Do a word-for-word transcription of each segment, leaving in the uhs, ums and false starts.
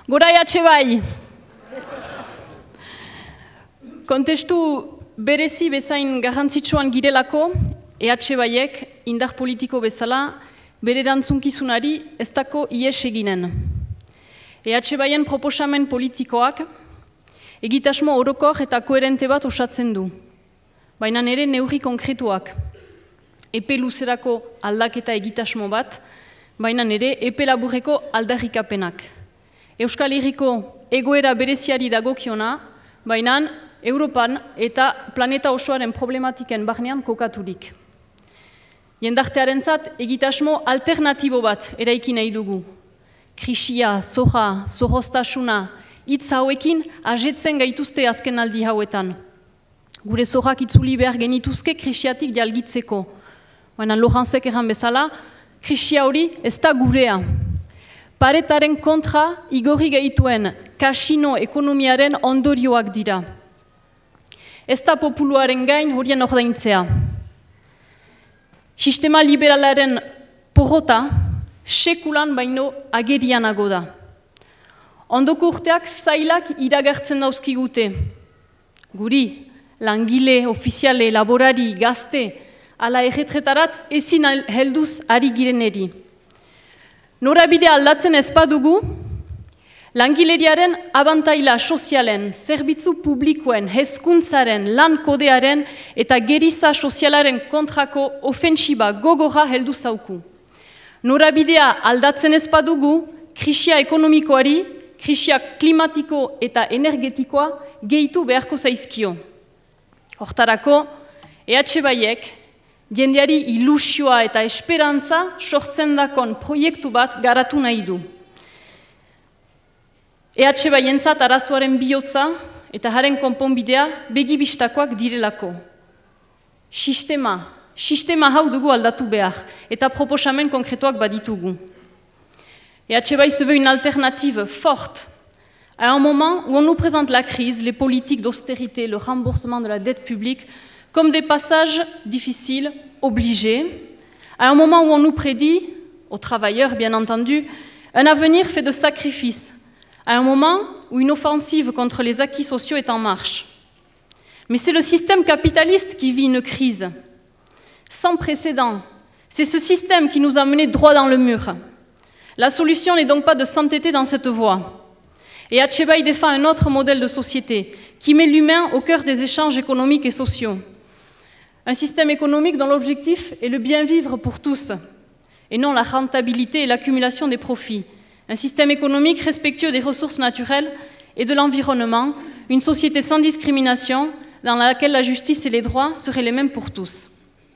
Gora E H bai! Kontestu berezi bezain garrantzitsuan girelako, E H baiek indar politiko bezala bere erantzunkizunari ez dako ies eginen. E H baien proposamen politikoak egitasmo orokor eta koherente bat osatzen du. Baina nire neurri konkretuak. Epe luzerako aldaketa egitasmo bat, baina nire epe laburreko aldarrikapenak. Euskal Herriko egoera bereziari dagokiona, baina Europan eta planeta osoaren problematiken barnean kokaturik. Jendartearentzat egitasmo alternatibo bat eraiki nahi dugu. Krisia, zoja, zorroztasuna, hitz hauekin ajetzen gaituzte azken aldi hauetan. Gure zojak itzuli behar genituzke krisiatik jalgitzeko. Baina Lorentzek erran bezala, krisia hori ez da gurea. Paretaren kontra igorri gehituen kasino ekonomiaren ondorioak dira. Ez da populuaren gain horien ordaintzea. Sistema liberalaren porrota sekulan baino agerianago da. Ondoko urteak zailak iragartzen dauzkigute. Guri, langile, ofiziale, laborari, gazte, ala erretretarat ezin helduz ari gireneri. Norabide aldatzen ez badugu, langileriaren abantaila sozialen, zerbitzu publikoen, hezkuntzaren, lan kodearen eta geriza sozialaren kontrako ofentsiba gogorra heldu zauku. Norabidea aldatzen ez badugu, krisia ekonomikoari, krisia klimatiko eta energetikoa gehitu beharko zaizkio. Hortarako, E H baiek, jendeari ilusioa eta esperantza sortzen dakon proiektu bat garatu nahi du. E H baientzat arazoaren bihotza eta haren konponbidea begibistakoak direlako. Sistema, sistema hau dugu aldatu behar eta proposamen konkretuak baditugu. E H bai se veut une alternative forte à un moment où on nous présente la crise, les politiques d'austérité, le remboursement de la dette publique comme des passages difficiles, obligés, à un moment où on nous prédit, aux travailleurs bien entendu, un avenir fait de sacrifices, à un moment où une offensive contre les acquis sociaux est en marche. Mais c'est le système capitaliste qui vit une crise sans précédent. C'est ce système qui nous a menés droit dans le mur. La solution n'est donc pas de s'entêter dans cette voie. Et H bai défend un autre modèle de société qui met l'humain au cœur des échanges économiques et sociaux. Un système économique dont l'objectif est le bien vivre pour tous, et non la rentabilité et l'accumulation des profits. Un système économique respectueux des ressources naturelles et de l'environnement, une société sans discrimination, dans laquelle la justice et les droits seraient les mêmes pour tous.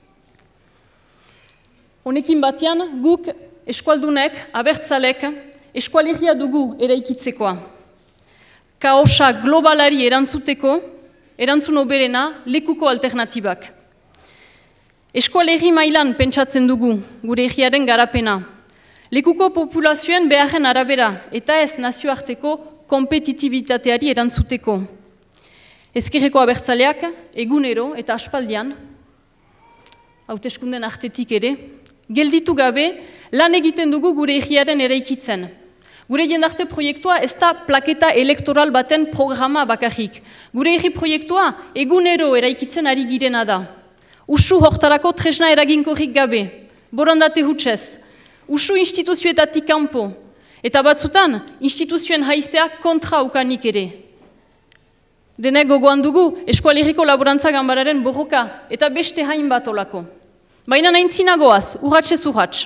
Honekin batean, guk eskualdunek, abertzalek, eskualegia dugu eraikitzekoa. Kaosa globalari erantzuteko, erantzun oberena lekuko alternatibak. Eskualerri mailan pentsatzen dugu, gure egiaren garapena. Lekuko populazioen beharren arabera eta ez nazioarteko kompetitibitateari erantzuteko. Ezkerreko abertzaleak, egunero eta aspaldian, hauteskunden artetik ere, gelditu gabe lan egiten dugu gure egiaren eraikitzen. Gure jendarte proiektua ez da plaketa elektoral baten programa bakarrik. Gure egi proiektua egunero eraikitzen ari girena da. Usu hortarako tresna eraginkorrik gabe, borondate hutsez, usu instituzioetatik kanpo, eta batzutan instituzioen haizea kontra ukanik ere. Denek gogoan dugu eskualerriko laborantza ganbararen borroka eta beste hainbat olako. Baina naintzinagoaz, urratxez urratx.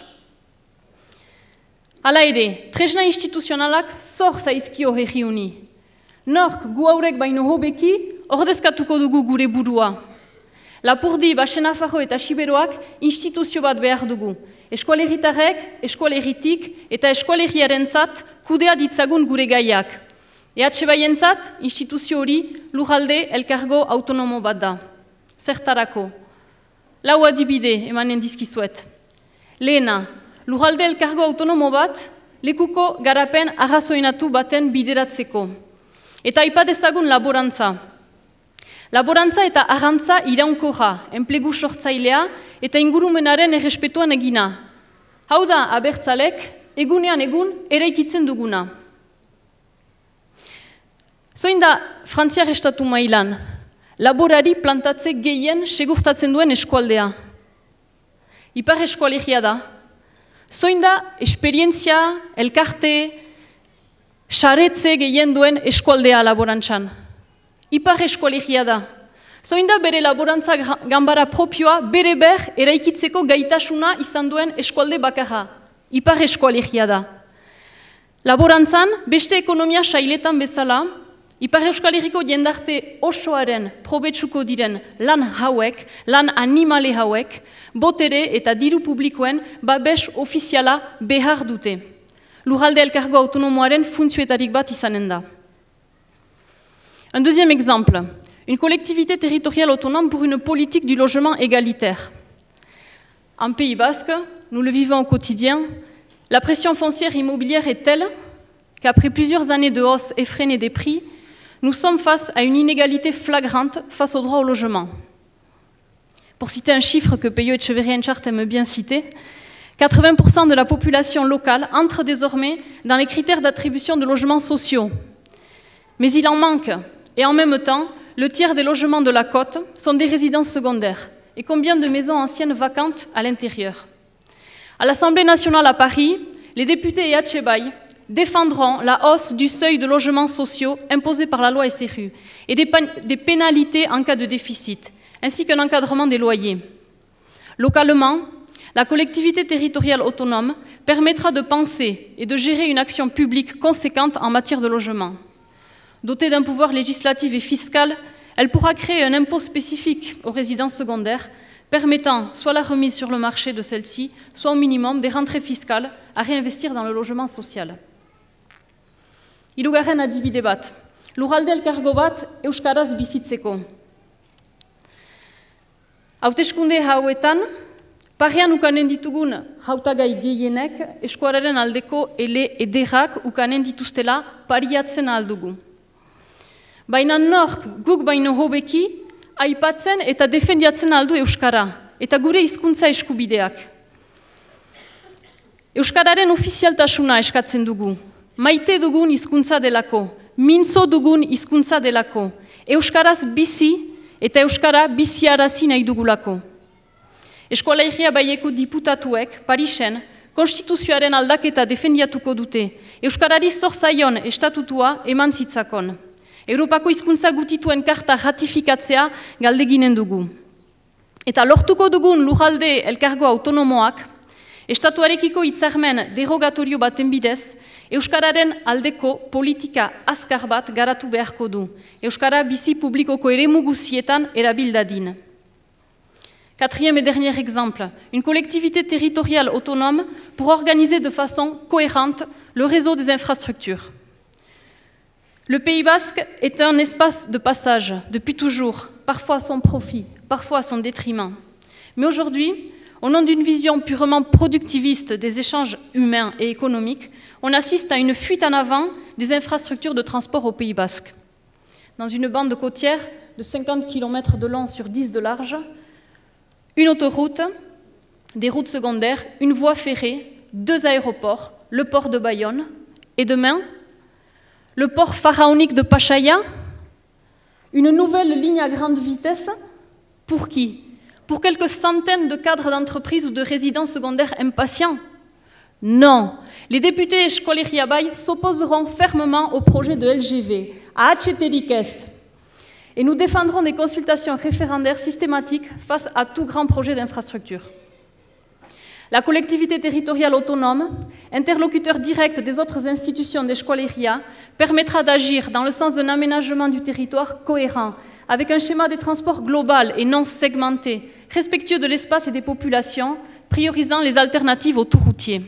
Hala ere, tresna instituzionalak zor zaizkio herri honi. Nork gu haurek baino hobeki ordezkatuko dugu gure burua. Lapurdi, Basenafarro eta Siberoak instituzio bat behar dugu. Eskualerritarrek, eskualerritik eta eskualerriarentzat kudea ditzagun gure gaiak. E H baientzat, instituzio hori lurralde elkargo autonomo bat da. Zertarako? Lau adibide emanen dizkizuet. Lehena, lurralde elkargo autonomo bat lekuko garapen arrazoinatu baten bideratzeko. Eta aipadezagun laborantza. Laborantza eta arrantza iraunkorra, enplegu sortzailea eta ingurumenaren errespetuan egina. Hau da, abertzalek, egunean egun eraikitzen duguna. Zoin da Frantziar estatu mailan, laborari plantatze gehien segurtatzen duen eskualdea. Ipar eskualegia da. Zoin da esperientzia, elkarte, saretze gehien duen eskualdea laborantzan. Ipar eskualegia da. Zoin da bere laborantza ganbara propioa bere ber eraikitzeko gaitasuna izan duen eskualde bakarra. Ipar eskualegia da. Laborantzan, beste ekonomia sailetan bezala, Ipar Euskal Herriko jendarte osoaren probetsuko diren lan hauek, lan animale hauek, botere eta diru publikoen babes ofiziala behar dute. Lurralde elkargo autonomoaren funtzioetarik bat izanen da. Un deuxième exemple, une collectivité territoriale autonome pour une politique du logement égalitaire. En Pays Basque, nous le vivons au quotidien, la pression foncière immobilière est telle qu'après plusieurs années de hausse effrénée des prix, nous sommes face à une inégalité flagrante face au droit au logement. Pour citer un chiffre que Peyo Etcheverria-Enchart aime bien citer, quatre-vingts pour cent de la population locale entre désormais dans les critères d'attribution de logements sociaux. Mais il en manque, et en même temps, le tiers des logements de la côte sont des résidences secondaires. Et combien de maisons anciennes vacantes à l'intérieur? À l'Assemblée nationale à Paris, les députés et Atchebaï défendront la hausse du seuil de logements sociaux imposé par la loi S R U et des, des pénalités en cas de déficit, ainsi qu'un encadrement des loyers. Localement, la collectivité territoriale autonome permettra de penser et de gérer une action publique conséquente en matière de logement. Dotée d'un pouvoir législatif et fiscal, elle pourra créer un impôt spécifique aux résidences secondaires, permettant soit la remise sur le marché de celles-ci, soit au minimum des rentrées fiscales à réinvestir dans le logement social. Hirugarren adibide bat, lurralde elkargo bat euskaraz bizitzeko. Hauteskunde hauetan, parean ukanen ditugun hautagai gehienek eskuararen aldeko ele ederrak ukanen dituztela pariatzen aldugu. Baina nork guk baino hobeki aipatzen eta defendiatzen aldu euskara, eta gure hizkuntza eskubideak. Euskararen ofizialtasuna eskatzen dugu. Maite dugun hizkuntza delako, mintzo dugun hizkuntza delako, euskaraz bizi eta euskara biziarazi nahi dugulako. Eskola Herria Baieko diputatuek, Parisen, konstituzioaren aldaketa defendiatuko dute, euskarari zor zaion estatutua eman zitzakon. Europako hizkuntza gutituen karta ratifikatzea galdeginen dugu. Eta lortuko dugun lurralde elkargo autonomoak, estatuarekiko hitzarmen derogatorio baten bidez, euskararen aldeko politika azkar bat garatu beharko du. Euskara bizi publikoko eremu guzietan erabil dadin. Quatrième et dernier exemple, une collectivité territoriale autonome pour organiser de façon cohérente le réseau des infrastructures. Le Pays Basque est un espace de passage depuis toujours, parfois à son profit, parfois à son détriment. Mais aujourd'hui, au nom d'une vision purement productiviste des échanges humains et économiques, on assiste à une fuite en avant des infrastructures de transport au Pays Basque. Dans une bande côtière de cinquante kilomètres de long sur dix de large, une autoroute, des routes secondaires, une voie ferrée, deux aéroports, le port de Bayonne, et demain, le port pharaonique de Pachaia, une nouvelle ligne à grande vitesse, pour qui? Pour quelques centaines de cadres d'entreprises ou de résidents secondaires impatients? Non. Les députés Euskal Herria Bai s'opposeront fermement au projet de L G V, à Atxeterikez. Et nous défendrons des consultations référendaires systématiques face à tout grand projet d'infrastructure. La collectivité territoriale autonome, interlocuteur direct des autres institutions d'Euskal Herria, permettra d'agir dans le sens d'un aménagement du territoire cohérent, avec un schéma des transports global et non segmenté, respectueux de l'espace et des populations, priorisant les alternatives au tout routier.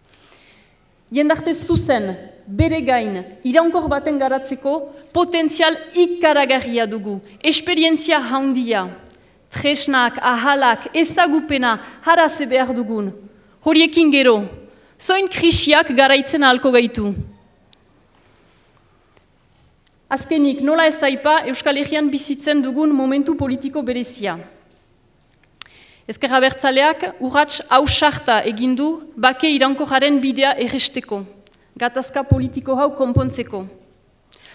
Jendarte zuzen, bere gain, iraunkor baten garatzeko, potentzial ikaragarria dugu, esperientzia handia, tresnak, ahalak, ezagupena, haraze behar dugun. Horiekin gero, zoin krisiak garaitzen ahalko gaitu. Azkenik, nola ez aipa Euskal Herrian bizitzen dugun momentu politiko berezia. Ezker Abertzaleak urrats ausarta egin du bake iraunkorraren bidea erresteko, gatazka politiko hau konpontzeko.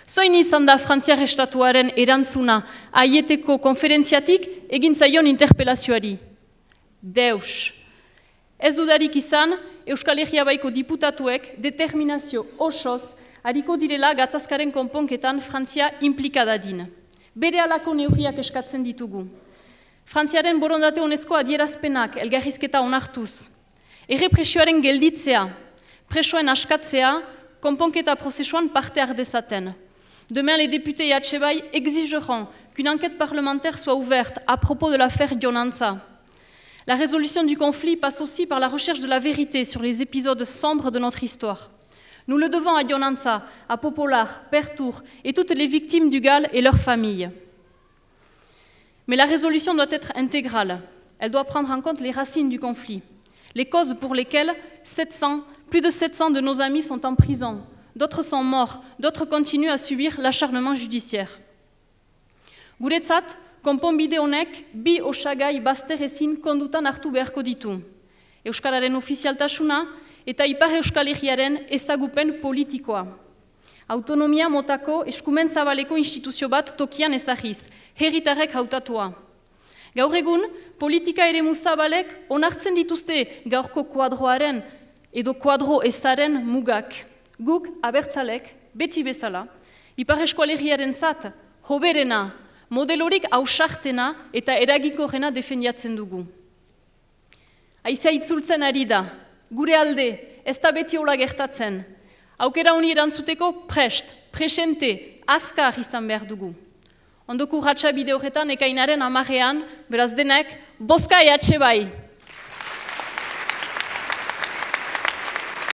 Zoin izan da Frantziar Estatuaren erantzuna aieteko konferentziatik egin zaion interpelazioari? Deus. Ez dudarik izan, Euskal Herria Baiko diputatuek determinazio osoz hariko direla gatazkaren konponketan Frantzia implikadadin. Bere alako neurriak eskatzen ditugu. Frantziaren borondate honezko adierazpenak elgarrizketa onartuz. Errepresioaren gelditzea, presoen askatzea, konponketa prozesuan parte ardezaten. Demain, les députés Yatchebai exigeront qu'une enquête parlementaire soit ouverte à propos de l'affaire Yonantza. La résolution du conflit passe aussi par la recherche de la vérité sur les épisodes sombres de notre histoire. Nous le devons à Yonantza, à Popolar, Pertour et toutes les victimes du Gall et leurs familles. Mais la résolution doit être intégrale. Elle doit prendre en compte les racines du conflit, les causes pour lesquelles sept cents, plus de sept cents de nos amis sont en prison, d'autres sont morts, d'autres continuent à subir l'acharnement judiciaire. Guretzat, konponbide honek bi osagai bazterrezin kondutan hartu beharko ditu. Euskararen ofizialtasuna eta Ipar Euskal Herriaren ezagupen politikoa. Autonomia motako eskumen zabaleko instituzio bat tokian ezagiz, herritarrek hautatua. Gaur egun, politika eremu zabalek onartzen dituzte gaurko kuadroaren edo kuadro ezaren mugak. Guk abertzalek, beti bezala, Ipar Euskal Herriaren zat, hoberena, modelorik ausartena eta eragikorrena defendiatzen dugu. Haizea itzultzen ari da, gure alde, ez da beti hola gertatzen. Aukera honi erantzuteko prest, presente, azkar izan behar dugu. Ondoko urratxa bide horretan ekainaren amarrean, beraz denek, bozka Yatchebai!